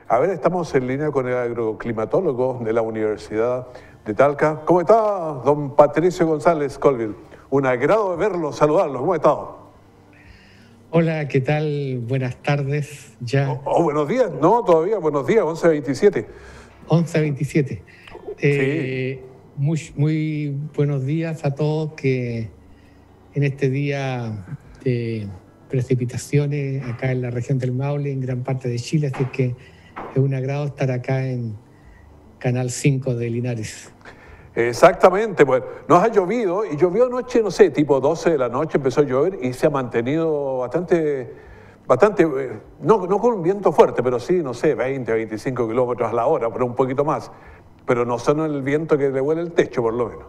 A ver, estamos en línea con el agroclimatólogo de la Universidad de Talca. ¿Cómo está, don Patricio González Colville? Un agrado verlo, saludarlo. ¿Cómo ha estado? Hola, ¿qué tal? Buenas tardes. Ya. Buenos días. No, todavía, buenos días, 11:27. 11:27. Sí. Muy buenos días a todos que en este día de precipitaciones acá en la región del Maule, en gran parte de Chile, así que es un agrado estar acá en Canal 5 de Linares. Exactamente, pues nos ha llovido y llovió anoche, no sé, tipo 12 de la noche empezó a llover y se ha mantenido bastante, no con un viento fuerte, pero sí, no sé, 20, 25 kilómetros a la hora, pero un poquito más. Pero no son el viento que le huele el techo, por lo menos.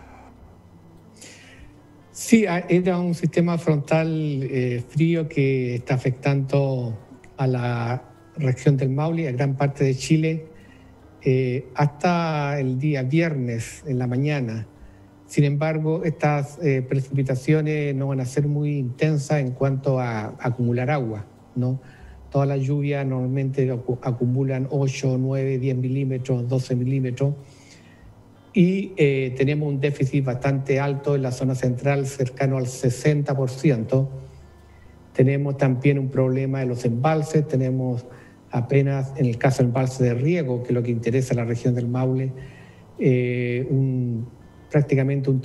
Sí, era un sistema frontal frío que está afectando a la región del Maule, a gran parte de Chile, hasta el día viernes en la mañana. Sin embargo, estas precipitaciones no van a ser muy intensas en cuanto a acumular agua, ¿no? Todas las lluvias normalmente acumulan 8, 9, 10 milímetros, 12 milímetros. Y tenemos un déficit bastante alto en la zona central, cercano al 60%. Tenemos también un problema de los embalses, tenemos apenas, en el caso del embalse de riego, que es lo que interesa a la región del Maule, prácticamente un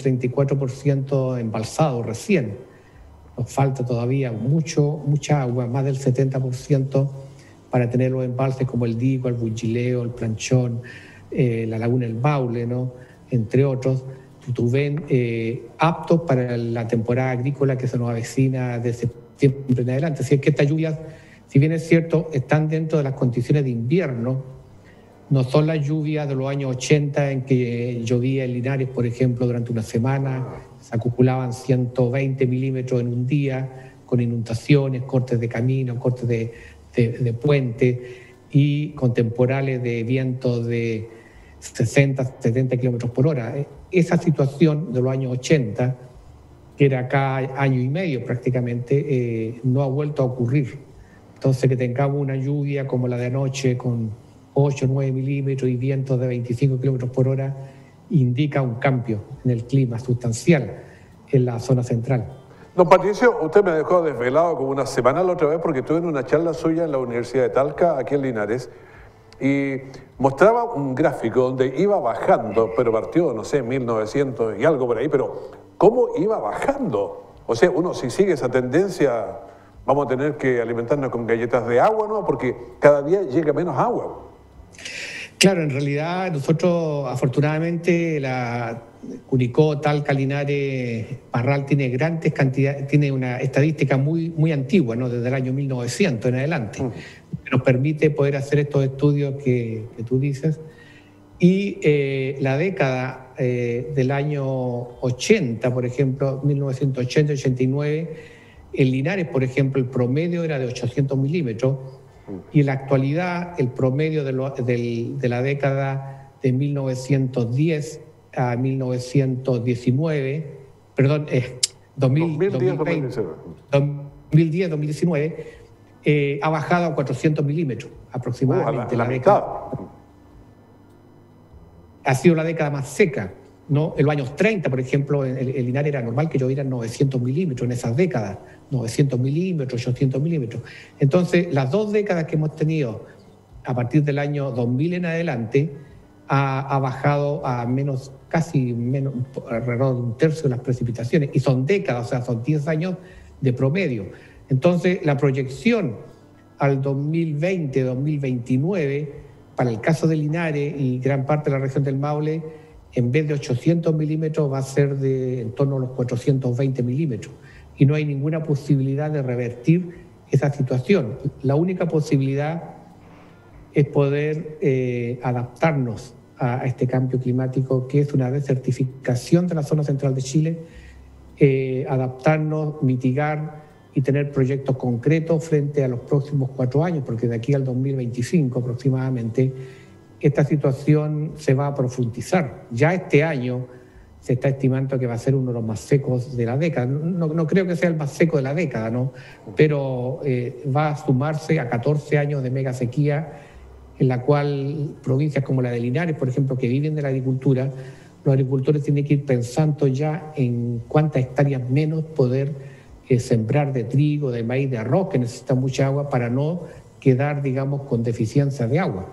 34% embalsado recién. Nos falta todavía mucha agua, más del 70% para tener los embalses como el Digo, el Buchileo, el Planchón, la Laguna del Maule, ¿no? Entre otros, Tutubén, aptos para la temporada agrícola que se nos avecina de septiembre en adelante. Así es que estas lluvias, si bien es cierto, están dentro de las condiciones de invierno, no son las lluvias de los años 80 en que llovía en Linares, por ejemplo, durante una semana, se acumulaban 120 milímetros en un día, con inundaciones, cortes de camino, cortes de puente y con temporales de vientos de 60, 70 kilómetros por hora. Esa situación de los años 80, que era cada año y medio prácticamente, no ha vuelto a ocurrir. Entonces, que tengamos una lluvia como la de anoche con 8, 9 milímetros y vientos de 25 kilómetros por hora indica un cambio en el clima sustancial en la zona central. Don Patricio, usted me dejó desvelado como una semana la otra vez porque estuve en una charla suya en la Universidad de Talca, aquí en Linares, y mostraba un gráfico donde iba bajando, pero partió, no sé, 1900 y algo por ahí, pero ¿cómo iba bajando? O sea, uno si sigue esa tendencia, vamos a tener que alimentarnos con galletas de agua, ¿no? Porque cada día llega menos agua. Claro, en realidad nosotros afortunadamente la Curicó, Talca, Linares, Parral tiene grandes cantidades, tiene una estadística muy antigua, ¿no? Desde el año 1900 en adelante, que nos permite poder hacer estos estudios que tú dices. Y la década del año 80, por ejemplo, 1980-89, en Linares, por ejemplo, el promedio era de 800 milímetros, y en la actualidad el promedio de la década de 1910 a 1919, perdón, 2010-2019, ha bajado a 400 milímetros aproximadamente. La mitad. Ha sido la década más seca, ¿no? En los años 30, por ejemplo, en Linares era normal que llovieran 900 milímetros en esas décadas, 900 milímetros, 800 milímetros. Entonces, las dos décadas que hemos tenido a partir del año 2000 en adelante, ha bajado a alrededor de un tercio de las precipitaciones, y son décadas, o sea, son 10 años de promedio. Entonces, la proyección al 2020-2029, para el caso de Linares y gran parte de la región del Maule, en vez de 800 milímetros va a ser de en torno a los 420 milímetros. Y no hay ninguna posibilidad de revertir esa situación. La única posibilidad es poder adaptarnos a este cambio climático, que es una desertificación de la zona central de Chile, adaptarnos, mitigar y tener proyectos concretos frente a los próximos 4 años, porque de aquí al 2025 aproximadamente esta situación se va a profundizar. Ya este año se está estimando que va a ser uno de los más secos de la década. No creo que sea el más seco de la década, ¿no? Pero va a sumarse a 14 años de mega sequía en la cual provincias como la de Linares, por ejemplo, que viven de la agricultura, los agricultores tienen que ir pensando ya en cuántas hectáreas menos poder sembrar de trigo, de maíz, de arroz, que necesitan mucha agua para no quedar, digamos, con deficiencia de agua.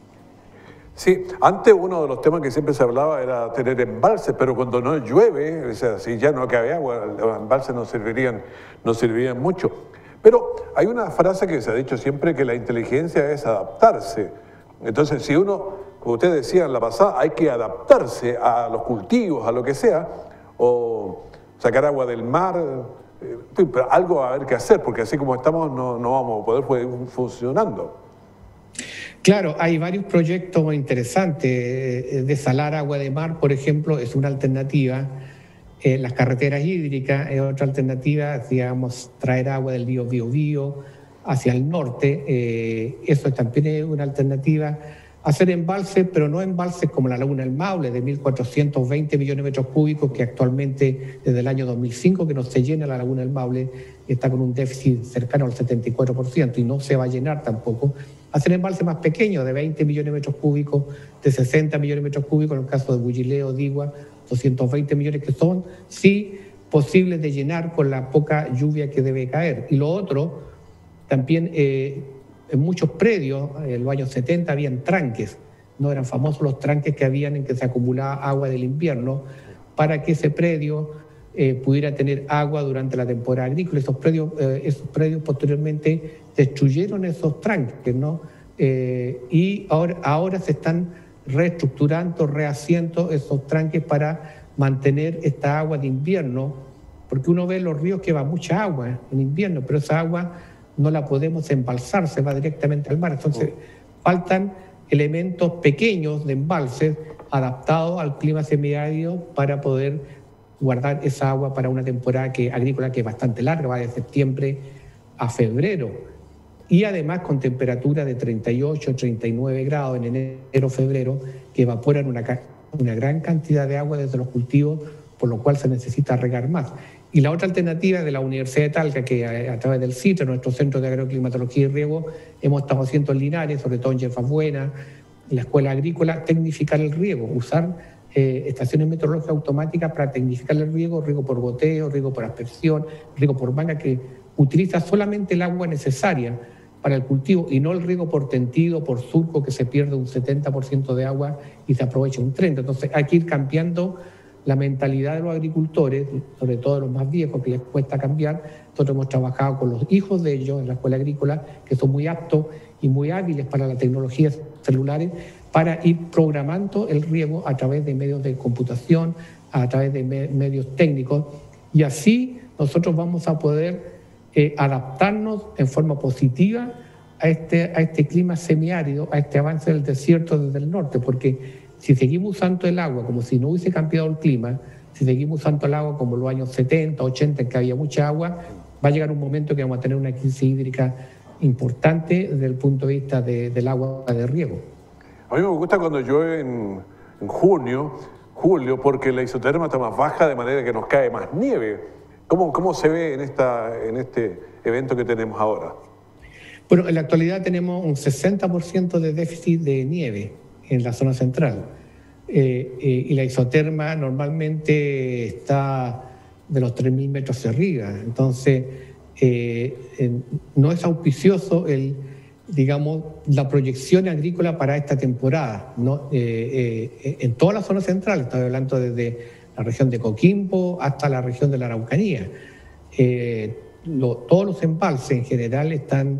Sí, antes uno de los temas que siempre se hablaba era tener embalses, pero cuando no llueve, o sea, si ya no cabe agua, los embalses no servirían mucho. Pero hay una frase que se ha dicho siempre, que la inteligencia es adaptarse. Entonces, si uno, como usted decía en la pasada, hay que adaptarse a los cultivos, a lo que sea, o sacar agua del mar, pero algo va a haber que hacer, porque así como estamos no vamos a poder seguir funcionando. Claro, hay varios proyectos interesantes. Desalar agua de mar, por ejemplo, es una alternativa. Las carreteras hídricas es otra alternativa, digamos, traer agua del río Biobío hacia el norte. Eso también es una alternativa. Hacer embalses, pero no embalses como la Laguna del Maule, de 1.420 millones de metros cúbicos, que actualmente, desde el año 2005, que no se llena la Laguna del Maule, está con un déficit cercano al 74% y no se va a llenar tampoco. Hacer embalses más pequeños, de 20 millones de metros cúbicos, de 60 millones de metros cúbicos, en el caso de Bullileo, Digua, 220 millones, que son, sí, posibles de llenar con la poca lluvia que debe caer. Y lo otro, también en muchos predios, en los años 70 habían tranques, no eran famosos los tranques que habían en que se acumulaba agua del invierno, para que ese predio pudiera tener agua durante la temporada agrícola. Esos predios posteriormente destruyeron esos tranques, ¿no? Y ahora se están reestructurando, rehaciendo esos tranques para mantener esta agua de invierno, porque uno ve en los ríos que va mucha agua en invierno, pero esa agua no la podemos embalsar, se va directamente al mar. Entonces, faltan elementos pequeños de embalses adaptados al clima semiárido para poder guardar esa agua para una temporada agrícola que es bastante larga, va de septiembre a febrero. Y además con temperaturas de 38, 39 grados en enero, febrero, que evaporan una gran cantidad de agua desde los cultivos, por lo cual se necesita regar más. Y la otra alternativa de la Universidad de Talca, que a través del CITRE, nuestro Centro de Agroclimatología y Riego, hemos estado haciendo en Linares, sobre todo en Jefas Buena, en la Escuela Agrícola, tecnificar el riego, usar estaciones meteorológicas automáticas para tecnificar el riego por goteo, riego por aspersión, riego por manga, que utiliza solamente el agua necesaria para el cultivo y no el riego por tendido, por surco, que se pierde un 70% de agua y se aprovecha un 30%. Entonces hay que ir cambiando la mentalidad de los agricultores, sobre todo de los más viejos, que les cuesta cambiar. Nosotros hemos trabajado con los hijos de ellos en la escuela agrícola, que son muy aptos y muy hábiles para las tecnologías celulares, para ir programando el riego a través de medios de computación, a través de medios técnicos, y así nosotros vamos a poder adaptarnos en forma positiva a este clima semiárido, a este avance del desierto desde el norte, porque si seguimos usando el agua como si no hubiese cambiado el clima, si seguimos usando el agua como en los años 70, 80, en que había mucha agua, va a llegar un momento que vamos a tener una crisis hídrica importante desde el punto de vista del agua de riego. A mí me gusta cuando llueve en julio, porque la isoterma está más baja, de manera que nos cae más nieve. ¿Cómo se ve en este evento que tenemos ahora? Bueno, en la actualidad tenemos un 60% de déficit de nieve en la zona central. Y la isoterma normalmente está de los 3.000 metros hacia arriba. Entonces, no es auspicioso la proyección agrícola para esta temporada, ¿no? En toda la zona central, estoy hablando desde la región de Coquimbo hasta la región de la Araucanía. Todos los embalses en general están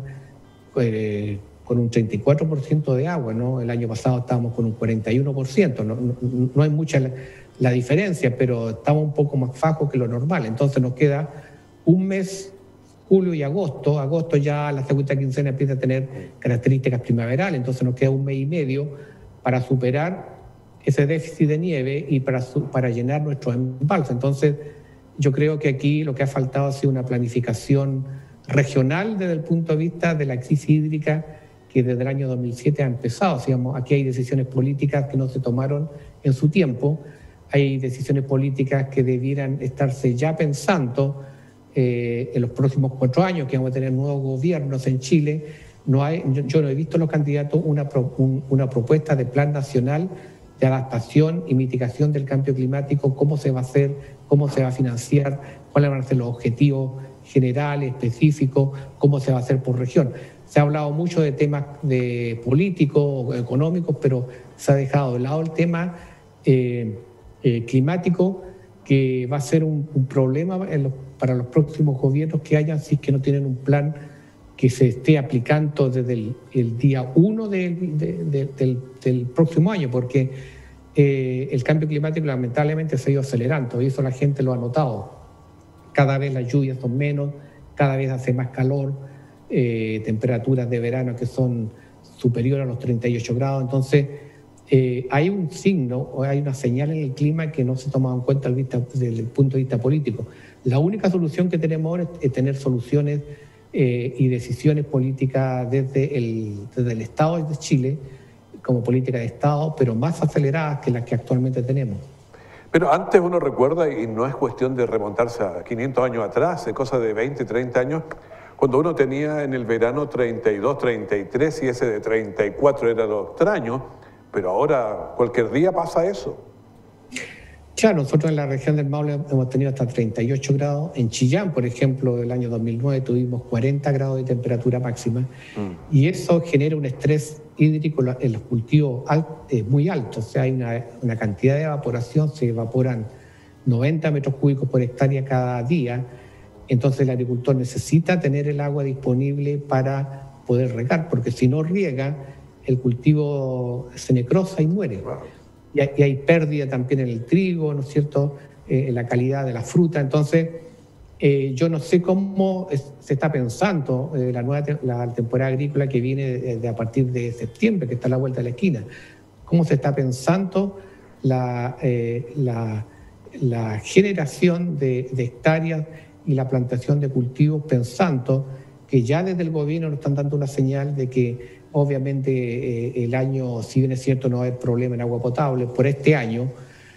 con un 34% de agua, ¿no? El año pasado estábamos con un 41%, no es mucha la diferencia, pero estamos un poco más bajos que lo normal. Entonces nos queda un mes, julio y agosto. Agosto ya la segunda quincena empieza a tener características primaverales, entonces nos queda un mes y medio para superar ese déficit de nieve y para llenar nuestros embalses. Entonces yo creo que aquí lo que ha faltado ha sido una planificación regional desde el punto de vista de la crisis hídrica que desde el año 2007 ha empezado. Digamos, aquí hay decisiones políticas que no se tomaron en su tiempo, hay decisiones políticas que debieran estarse ya pensando en los próximos 4 años, que vamos a tener nuevos gobiernos en Chile, yo no he visto en los candidatos una propuesta de plan nacional de adaptación y mitigación del cambio climático, cómo se va a hacer, cómo se va a financiar, cuáles van a ser los objetivos generales, específicos, cómo se va a hacer por región. Se ha hablado mucho de temas de políticos, económicos, pero se ha dejado de lado el tema climático, que va a ser un problema para los próximos gobiernos que hayan, si es que no tienen un plan que se esté aplicando desde el día 1 del próximo año, porque el cambio climático lamentablemente se ha ido acelerando, y eso la gente lo ha notado. Cada vez las lluvias son menos, cada vez hace más calor, temperaturas de verano que son superiores a los 38 grados, entonces hay un signo o hay una señal en el clima que no se toma en cuenta desde el punto de vista político. La única solución que tenemos ahora es tener soluciones y decisiones políticas desde el Estado de Chile, como política de Estado, pero más aceleradas que las que actualmente tenemos. Pero antes uno recuerda, y no es cuestión de remontarse a 500 años atrás, es cosa de 20, 30 años, cuando uno tenía en el verano 32, 33 y ese de 34 era lo extraño, pero ahora cualquier día pasa eso. Claro, nosotros en la región del Maule hemos tenido hasta 38 grados. En Chillán, por ejemplo, el año 2009 tuvimos 40 grados de temperatura máxima y eso genera un estrés hídrico en los cultivos muy alto. O sea, hay una cantidad de evaporación, se evaporan 90 metros cúbicos por hectárea cada día. Entonces el agricultor necesita tener el agua disponible para poder regar, porque si no riega, el cultivo se necrosa y muere. Wow. Y hay pérdida también en el trigo, ¿no es cierto?, en la calidad de la fruta. Entonces, yo no sé cómo se está pensando la temporada agrícola que viene a partir de septiembre, que está a la vuelta de la esquina. ¿Cómo se está pensando la generación de hectáreas y la plantación de cultivos, pensando que ya desde el gobierno nos están dando una señal de que obviamente el año, si bien es cierto, no va a haber problema en agua potable, por este año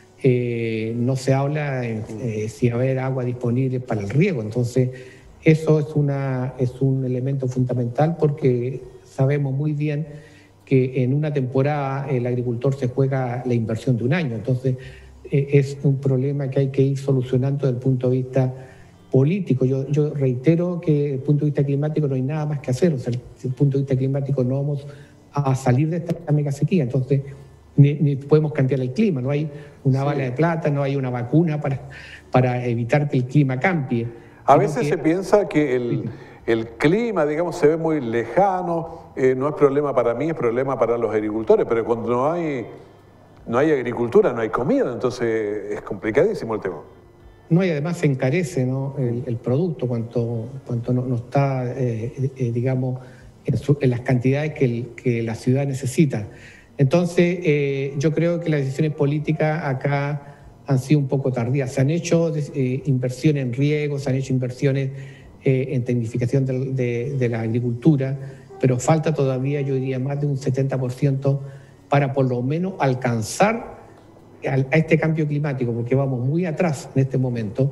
no se habla si va a haber agua disponible para el riego. Entonces, eso es un elemento fundamental, porque sabemos muy bien que en una temporada el agricultor se juega la inversión de un año. Entonces, es un problema que hay que ir solucionando desde el punto de vista político. Yo reitero que desde el punto de vista climático no hay nada más que hacer. O sea, desde el punto de vista climático no vamos a salir de esta mega sequía. Entonces, ni podemos cambiar el clima. No hay una bala de plata, no hay una vacuna para evitar que el clima cambie. A veces se piensa que el clima, digamos, se ve muy lejano, no es problema para mí, es problema para los agricultores, pero cuando no hay agricultura, no hay comida, entonces es complicadísimo el tema. No, y además se encarece, ¿no?, el producto, cuanto no está, digamos, en las cantidades que la ciudad necesita. Entonces, yo creo que las decisiones políticas acá han sido un poco tardías. Se han hecho inversiones en riego, se han hecho inversiones en tecnificación de la agricultura, pero falta todavía, yo diría, más de un 70% para por lo menos alcanzar a este cambio climático, porque vamos muy atrás en este momento,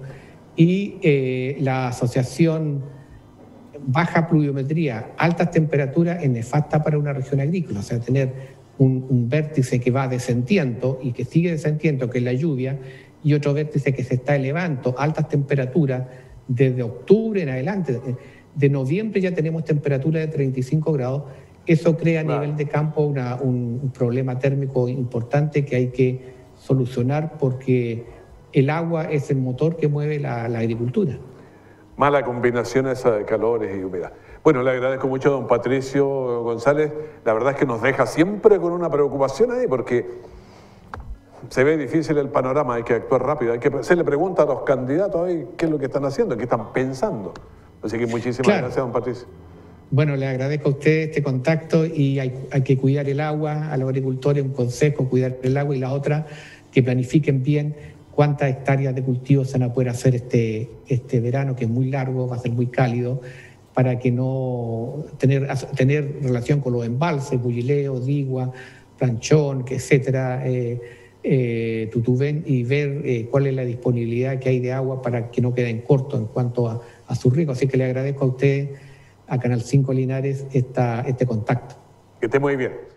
y la asociación baja pluviometría, altas temperaturas es nefasta para una región agrícola. O sea, tener un vértice que va descendiendo y que sigue descendiendo, que es la lluvia, y otro vértice que se está elevando, altas temperaturas, desde octubre en adelante. De noviembre ya tenemos temperaturas de 35 grados. Eso crea a nivel de campo un problema térmico importante que hay que solucionar, porque el agua es el motor que mueve la agricultura. Mala combinación esa de calores y humedad. Bueno, le agradezco mucho a don Patricio González. La verdad es que nos deja siempre con una preocupación ahí, porque se ve difícil el panorama, hay que actuar rápido. Se le pregunta a los candidatos ahí qué es lo que están haciendo, qué están pensando. Así que muchísimas gracias, don Patricio. Bueno, le agradezco a usted este contacto, y hay que cuidar el agua. A los agricultores un consejo: cuidar el agua, y la otra, que planifiquen bien cuántas hectáreas de cultivo se van a poder hacer este verano, que es muy largo, va a ser muy cálido, para que no tener relación con los embalses, Bullileo, Digua, Planchón, etcétera, Tutubén, y ver cuál es la disponibilidad que hay de agua para que no queden cortos en cuanto a su riego. Así que le agradezco a usted a Canal 5 Linares este contacto. Que esté muy bien.